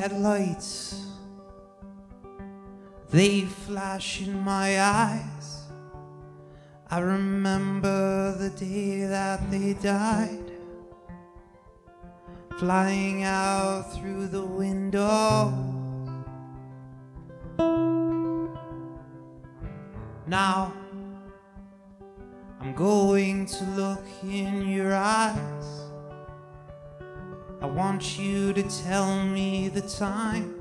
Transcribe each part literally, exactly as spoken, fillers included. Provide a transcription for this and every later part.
headlights, they flash in my eyes. I remember the day that they died, flying out through the window. Now I'm going to look in your eyes. I want you to tell me the time.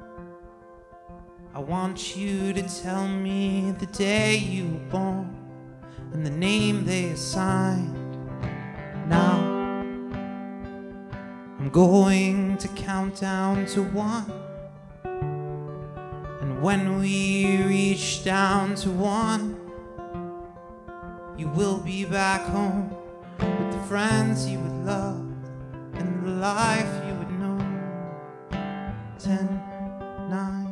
I want you to tell me the day you were born and the name they assigned. Now I'm going to count down to one, and when we reach down to one, you will be back home with the friends you would love and the life you would know. Ten, nine,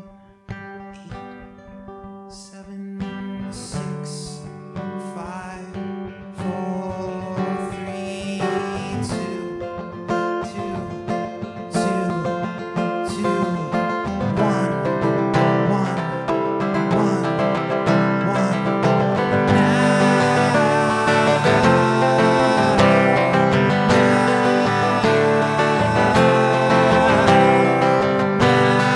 eight, seven, six, five, four, three, two, two, two, two, one, one, one, one. Now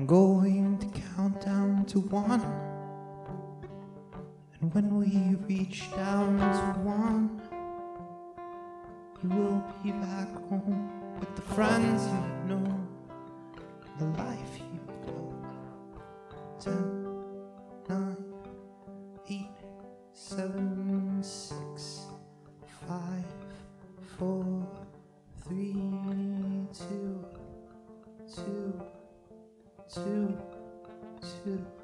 I'm going to count down to one. And when we reach down to one, you will be back home with the friends you've known, the life you've built. Ten, nine, eight, seven, six, five, four, three, two, two, two, two.